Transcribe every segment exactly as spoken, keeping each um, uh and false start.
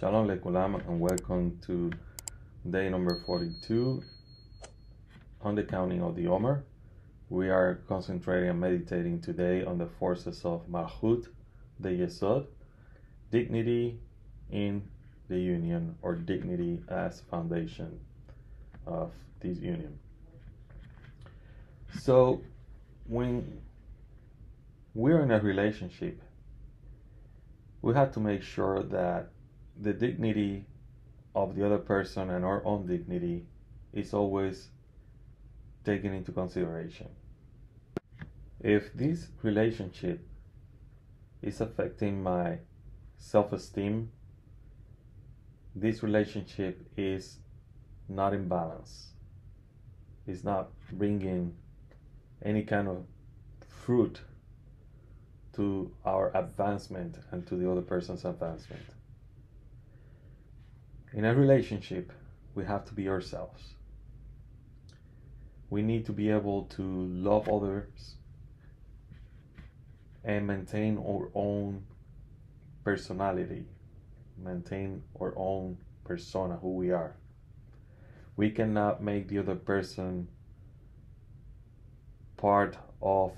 Shalom lekulam and welcome to day number forty-two on the counting of the Omer. We are concentrating and meditating today on the forces of Malchut, the Yesod, dignity in the union, or dignity as foundation of this union. So when we're in a relationship, we have to make sure that the dignity of the other person and our own dignity is always taken into consideration. If this relationship is affecting my self-esteem, this relationship is not in balance. It's not bringing any kind of fruit to our advancement and to the other person's advancement. In a relationship, we have to be ourselves. We need to be able to love others and maintain our own personality, maintain our own persona, who we are. We cannot make the other person part of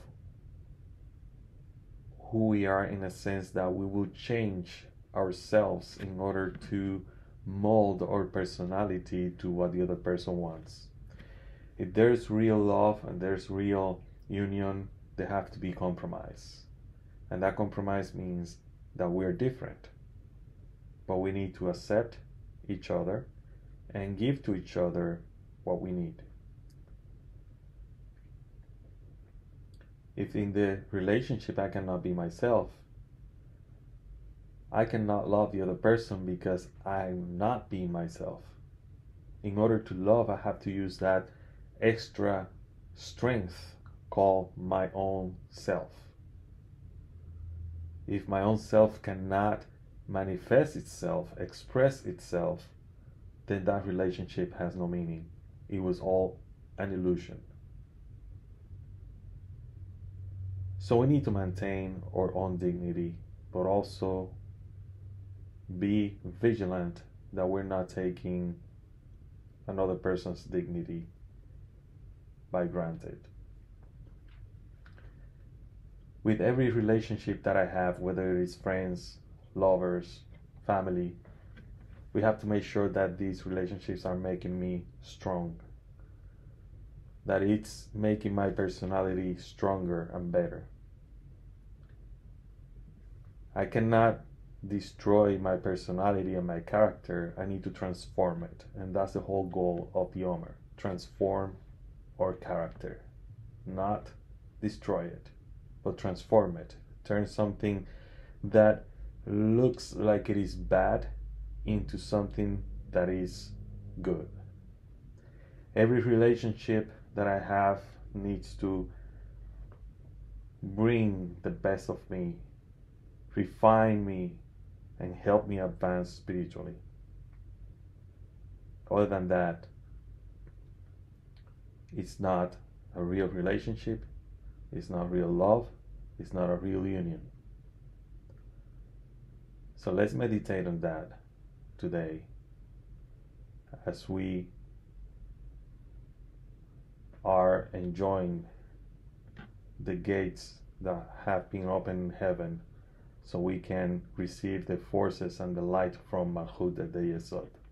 who we are, in a sense that we will change ourselves in order to mold our personality to what the other person wants. If there's real love and there's real union, there have to be compromise. And that compromise means that we're different, but we need to accept each other and give to each other what we need. If in the relationship I cannot be myself, I cannot love the other person because I'm not being myself. In order to love, I have to use that extra strength called my own self. If my own self cannot manifest itself, express itself, then that relationship has no meaning. It was all an illusion. So we need to maintain our own dignity, but also be vigilant that we're not taking another person's dignity by granted. With every relationship that I have, whether it's friends, lovers, family, we have to make sure that these relationships are making me strong, that it's making my personality stronger and better. I cannot destroy my personality and my character. I need to transform it, and that's the whole goal of the Omer. Transform our character, not destroy it, but transform it. Turn something that looks like it is bad into something that is good. Every relationship that I have needs to bring the best of me, refine me, and help me advance spiritually. Other than that, it's not a real relationship, it's not real love, it's not a real union. So let's meditate on that today as we are enjoying the gates that have been opened in heaven, so we can receive the forces and the light from Malchut, the Yesod.